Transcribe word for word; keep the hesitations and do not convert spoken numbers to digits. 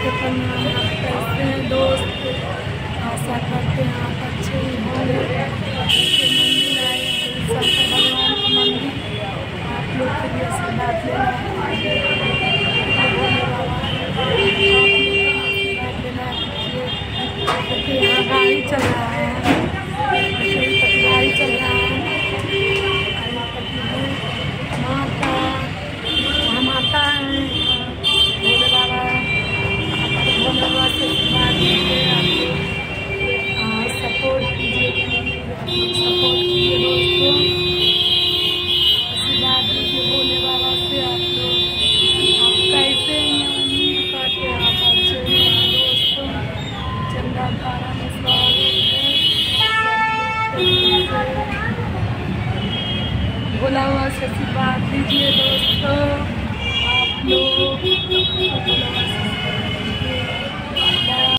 के प्रणाम। आप कैसे हैं दोस्त? आशा करते हैं आप अच्छे ही होंगे। मंदिर आए हैं, शंकर भगवान का मंदिर, आप लोग के लिए आशीर्वाद लेना